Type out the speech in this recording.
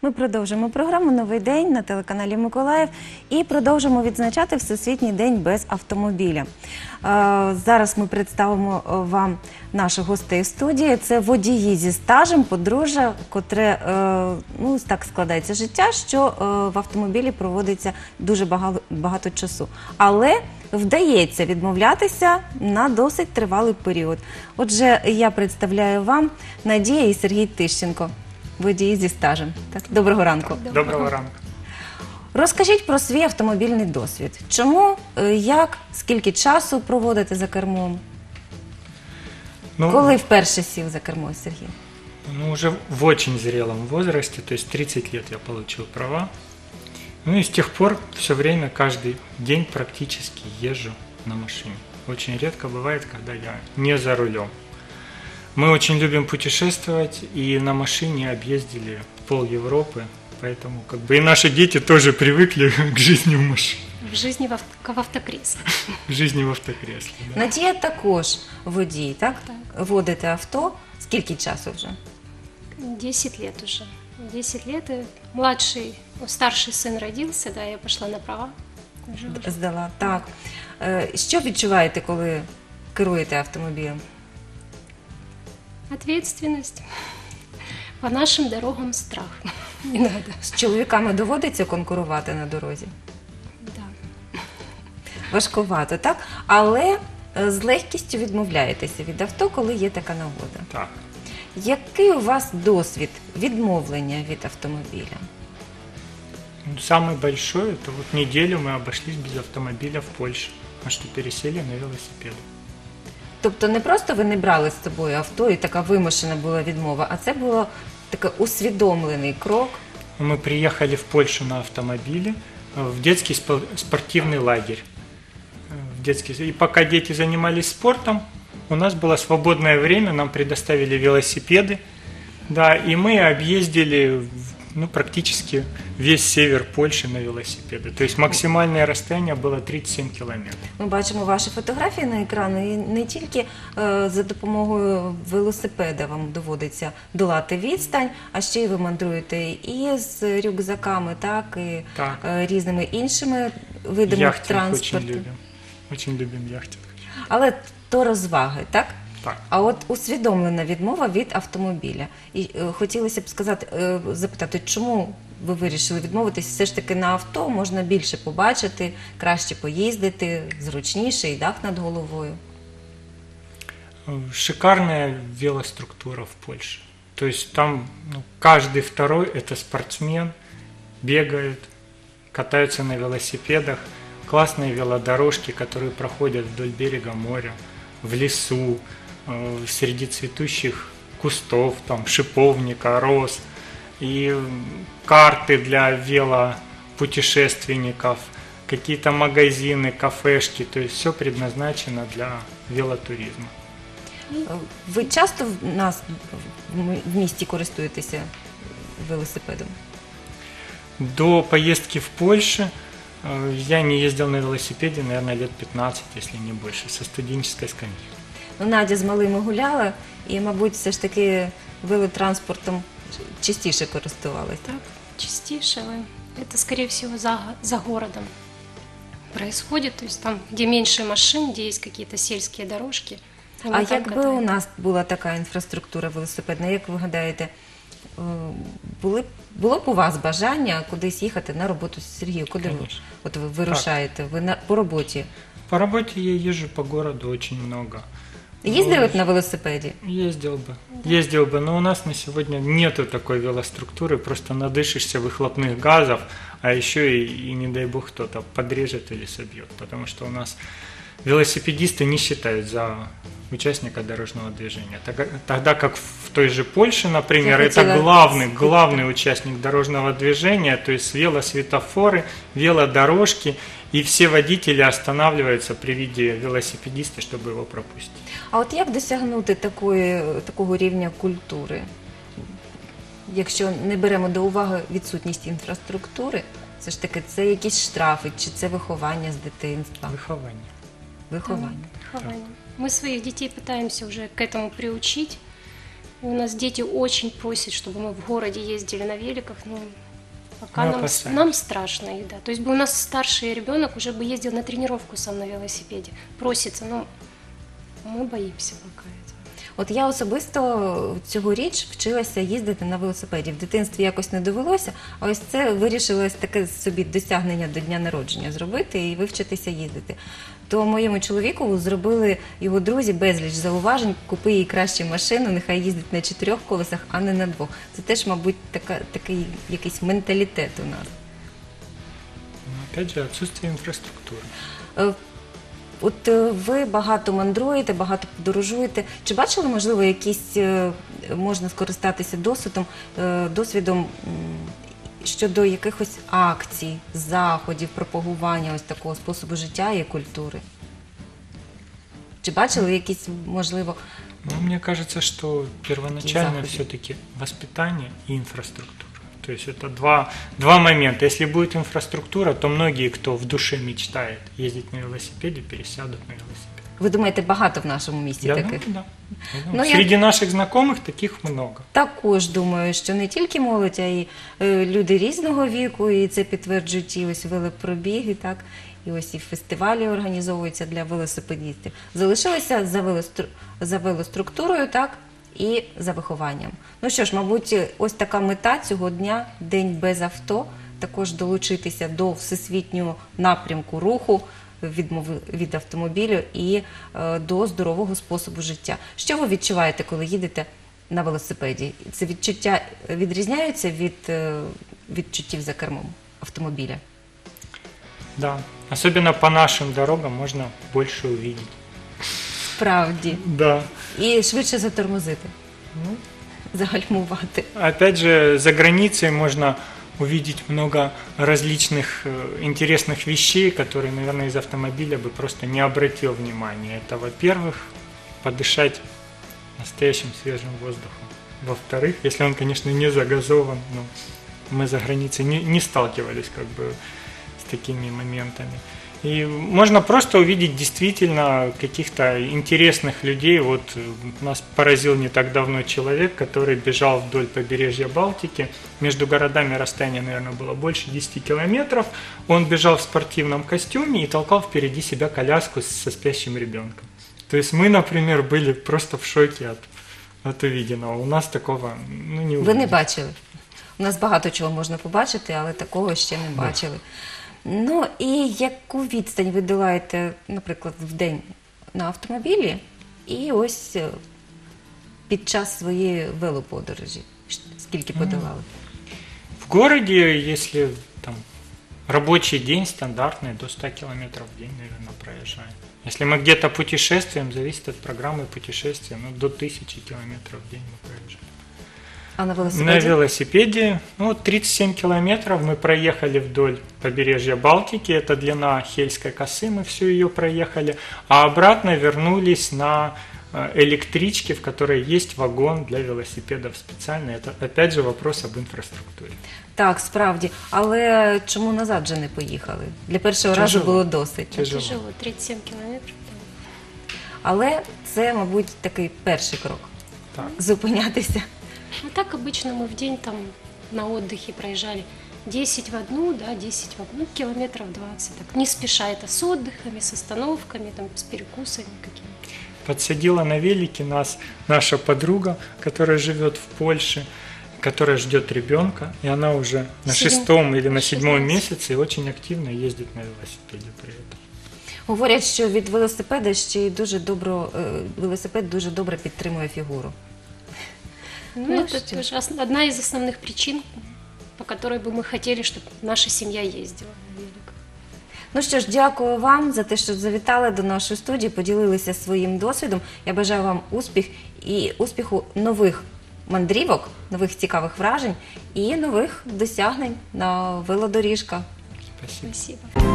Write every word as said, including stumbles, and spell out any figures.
Ми продовжуємо програму «Новий день» на телеканалі Миколаїв і продовжимо відзначати Всесвітній день без автомобіля. Зараз ми представимо вам наших гостей в студії. Це водії зі стажем, подружжя, котре, ну, так складається життя, що в автомобілі проводиться дуже багато, багато часу. Але вдається відмовлятися на досить тривалий період. Отже, я представляю вам Надія і Сергій Тищенко, водії зі стажем. Так? Доброго ранку. Доброго ранку. Розкажіть про свій автомобільний досвід. Чому, як, скільки часу проводите за кермом? Ну, коли вперше сів за кермо, Сергій? Ну, уже в очень зрелом возрасте, то есть тридцать лет я получил права. Ну и с тех пор все время, каждый день практически езжу на машине. Очень редко бывает, когда я не за рулем. Мы очень любим путешествовать и на машине объездили пол Европы, поэтому как бы и наши дети тоже привыкли к жизни в машине. В жизни в, авто, в автокресле. В жизни в автокресле, да. Надія також водій, так? Так. Водите авто. Скільки часу вже? десять лет уже. десять лет. И младший, старший сын родился, да, я пошла на права. Уже, уже. Здала, так. Що відчуваєте, коли керуєте автомобілем? Ответственность. По нашим дорогам страх. Не надо. З чоловіками доводиться конкурувати на дорозі? Да. Важкувато, так? Але з легкістю відмовляєтеся від авто, коли є така нагода. Так. Який у вас досвід відмовлення від автомобіля? Самый большой, это вот неделю мы обошлись без автомобиля в Польше, потому что пересели на велосипед. Тобто не просто ви не брали з собою авто і така вимушена була відмова, а це було такий усвідомлений крок? Мы приехали в Польшу на автомобиле в детский спортивный лагерь. В детский... И пока дети занимались спортом, у нас было свободное время, нам предоставили велосипеды, да, и мы объездили, ну, практически весь север Польши на велосипеды. То есть максимальное расстояние было тридцать семь километров. Ми бачимо ваші фотографії на екрані, і не тільки е, за допомогою велосипеда вам доводиться долати відстань, а ще й ви мандруєте і з рюкзаками, так, і Так. Е, різними іншими видами Яхтинг транспорту. очень любим. Очень любим яхтинг. Але то розваги, так? Так. А от усвідомлена відмова від автомобіля. І е, хотілося б сказати, е, запитати, чому ви вирішили відмовитись? Все ж таки на авто можна більше побачити, краще поїздити, зручніше і дах над головою. Шикарная велоструктура в Польше. То есть там, ну, каждый второй это спортсмен, бегают, катаются на велосипедах. Классные велодорожки, которые проходят вдоль берега моря, в лесу, э, среди цветущих кустов, там, шиповника, роз. И карты для велопутешественников, какие-то магазины, кафешки. То есть все предназначено для велотуризма. Ви часто в нас в місті користуєтеся велосипедом? До поездки в Польшу я не ездил на велосипеде, наверное, лет пятнадцать, если не больше, со студенческой скамьи. Ну, Надя з малими гуляла і, мабуть, все ж таки велотранспортом частіше користувалась, так? Частіше. Это, скорее всего, за, за городом происходит. То есть там, где меньше машин, где есть какие-то сельские дорожки. А якби у нас була така інфраструктура велосипедна, як ви гадаєте, були, було б у вас бажання кудись їхати на роботу? Сергію, куди ви, от ви вирушаєте? Ви на, по роботі? По работе я езжу по городу очень много. Ездили на велосипеде? Ездил бы, ездил бы, но у нас на сегодня нету такой велоструктуры, просто надышишься выхлопных газов, а еще и, и не дай бог кто-то подрежет или собьет, потому что у нас велосипедисты не считают за участника дорожного движения. Тогда как в той же Польше, например, это главный, главный участник дорожного движения, то есть велосветофоры, велодорожки, и все водители останавливаются при виде велосипедиста, чтобы его пропустить. А от як досягнути такої, такого рівня культури? Якщо не беремо до уваги відсутність інфраструктури, все ж таки це якісь штрафи, чи це виховання з дитинства? Виховання. Виховання. Да, виховання. Мы своих детей пытаемся уже к этому приучить. И у нас дети очень просят, чтобы мы в городе ездили на великах, но пока Мы нам, опасаемся. нам страшно. И да. То есть бы у нас старший ребенок уже бы ездил на тренировку сам на велосипеде. Просится, но мы боимся пока этого. От я особисто цьогоріч вчилася їздити на велосипеді. В дитинстві якось не довелося, а ось це вирішилось таке собі досягнення до дня народження зробити і вивчитися їздити. То моєму чоловіку зробили його друзі безліч зауважень, купи їй краще машину, нехай їздить на чотирьох колесах, а не на двох. Це теж, мабуть, така, такий якийсь менталітет у нас. Но опять же, отсутствие инфраструктуры. Е, От е, ви багато мандруєте, багато подорожуєте. Чи бачили, можливо, якісь е, можна скористатися досвідом, е, досвідом м, щодо якихось акцій, заходів, пропагування ось такого способу життя і культури? Чи бачили якісь, можливо, Ну, мне кажется, что первоначально заходы? все-таки воспитание и инфраструктура. То есть это два, два момента. Если будет инфраструктура, то многие, кто в душе мечтает ездить на велосипеде, пересядут на велосипед. ви думаєте, багато в нашому місті Я таких? думаю, да. Я Ну, думаю, я- Среди наших знакомых таких много. Також думаю, що не тільки молодь, а й е, люди різного віку, і це підтверджують і ось велопробіги, так, і ось і фестивалі організовуються для велосипедістів. Залишилися за, велостру... за велоструктурою, так, і за вихованням. Ну що ж, мабуть, ось така мета цього дня, День без авто, також долучитися до всесвітнього напрямку руху, відмови від автомобілю і е, до здорового способу життя. Що ви відчуваєте, коли їдете на велосипеді? Це відчуття відрізняються від е, відчуттів за кермом автомобіля? Да. Особенно по нашим дорогам можно больше увидеть. Справді. Да. І швидше затормозити, Ну, загальмувати. опять же, за границей можно увидеть много различных э, интересных вещей, которые, наверное, из автомобиля бы просто не обратил внимания. Это, во-первых, подышать настоящим свежим воздухом. Во-вторых, если он, конечно, не загазован, но мы за границей не, не сталкивались как бы с такими моментами. И можно просто увидеть действительно каких-то интересных людей. Вот э, нас поразил не так давно человек, который бежал вдоль побережья Балтики. Между городами расстояние, наверное, было больше десяти километров. Он бежал в спортивном костюме и толкал впереди себя коляску со спящим ребенком. То есть мы, например, были просто в шоке от, от увиденного. У нас такого ну, не Ви увидели. не бачили. У нас багато чого можна побачити, але такого ще не бачили. Ну і яку відстань ви долаєте, наприклад, в день на автомобілі і ось е, під час своєї велоподорожі? Ш- Скільки подолали? В городе, если там рабочий день стандартный, до ста километров в день, наверное, проезжаем. Если мы где-то путешествуем, зависит от программы путешествия, ну, до тысячи километров в день мы проезжаем. А на На велосипеді? велосипеде, ну, тридцать семь километров мы проехали вдоль побережья Балтики, это длина Хельской косы, мы всю ее проехали, а обратно вернулись на э, электричке, в которой есть вагон для велосипедов специальный. Это опять же вопрос об инфраструктуре. Так, справді. Але чому назад же не поїхали? Для першого разу Тяжело. було досить. Тяжело. Тяжело, тридцать семь километров. Але це, мабуть, такий перший крок. Так. Зупинятися. Ну так обычно мы в день там на отдыхе проезжали десять в одну, да, десять в одну, километров двадцать. Так, не спеша, это с отдыхами, с остановками, там, с перекусами какими-то. Подсадила на велике нас наша подруга, которая живет в Польше, которая ждет ребенка, и она уже на Седьм- шестом или на седьмом шестнадцать. месяце и очень активно ездит на велосипеде при этом. Говорять, що від велосипеда ще й дуже добро, е, велосипед дуже добре підтримує фігуру. Ну, Ну, это что тоже ос- одна из основных причин, по которой бы мы хотели, чтобы наша семья ездила на великах. Ну що ж, дякую вам за те, що завітали до нашої студії, поділилися своїм досвідом. Я бажаю вам успіх і успіху нових мандрівок, нових цікавих вражень і нових досягнень на велодоріжках. Спасибо. Спасибо.